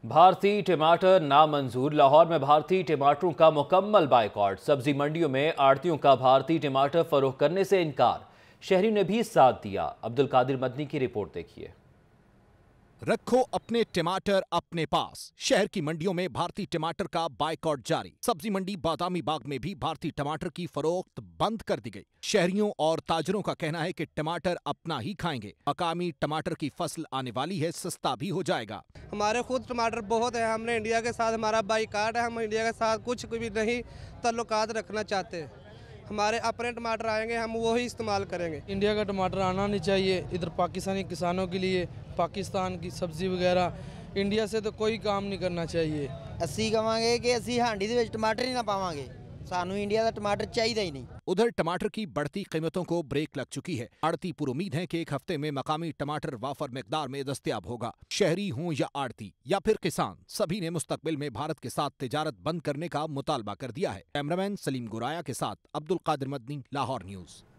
भारतीय टमाटर नामंजूर। लाहौर में भारतीय टमाटरों का मुकम्मल बाइकॉट। सब्जी मंडियों में आड़तियों का भारतीय टमाटर फरोख्त करने से इनकार। शहरियों ने भी साथ दिया। अब्दुल कादिर मदनी की रिपोर्ट देखिए। रखो अपने टमाटर अपने पास। शहर की मंडियों में भारतीय टमाटर का बाइकॉट जारी। सब्जी मंडी बादामी बाग में भी भारतीय टमाटर की फरोख्त बंद कर दी गई। शहरियों और ताजरों का कहना है कि टमाटर अपना ही खाएंगे। मकामी टमाटर की फसल आने वाली है, सस्ता भी हो जाएगा। हमारे खुद टमाटर बहुत है। हमने इंडिया के साथ हमारा बाइकॉट है। हम इंडिया के साथ कुछ भी नहीं ताल्लुकात रखना चाहते। हमारे अपने टमाटर आएंगे, हम वही इस्तेमाल करेंगे। इंडिया का टमाटर आना नहीं चाहिए इधर पाकिस्तानी किसानों के लिए। पाकिस्तान की सब्जी वगैरह इंडिया से तो कोई काम नहीं करना चाहिए। ਅਸੀਂ ਕਵਾਂਗੇ ਕਿ ਅਸੀਂ ਹਾਂਡੀ ਦੇ ਵਿੱਚ ਟਮਾਟਰ ਹੀ ਨਾ ਪਾਵਾਂਗੇ। ਸਾਨੂੰ ਇੰਡੀਆ ਦਾ ਟਮਾटर ਚਾਹੀਦਾ ही नहीं। उधर टमाटर की बढ़ती कीमतों को ब्रेक लग चुकी है। आड़ती पुरुमीद है कि एक हफ्ते में मकामी टमाटर वाफर मिकदार में दस्तयाब होगा। शहरी हों या आड़ती या फिर किसान, सभी ने मुस्तकबिल में भारत के साथ तिजारत बंद करने का मुतालबा कर दिया है। कैमरामैन सलीम गुराया के साथ अब्दुल कादिर मदनी, लाहौर न्यूज।